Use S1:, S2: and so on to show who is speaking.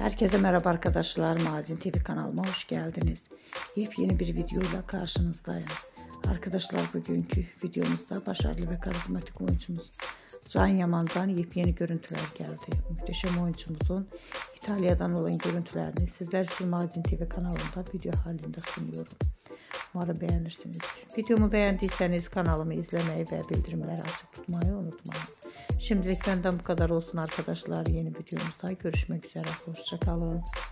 S1: Herkese merhaba arkadaşlar. Mazin TV kanalıma hoş geldiniz. Yepyeni bir videoyla karşınızdayım. Arkadaşlar bugünkü videomuzda başarılı ve karizmatik oyuncumuz Can Yaman'dan yepyeni görüntüler geldi. Muhteşem oyuncumuzun İtalya'dan olan görüntülerini sizler için Mazin TV kanalında video halinde sunuyorum. Umarım beğenirsiniz. Videomu beğendiyseniz kanalımı izlemeyi ve bildirimleri açık tutmayı unutmayın. Şimdilik benden bu kadar olsun arkadaşlar. Yeni videomuzda görüşmek üzere. Hoşça kalın.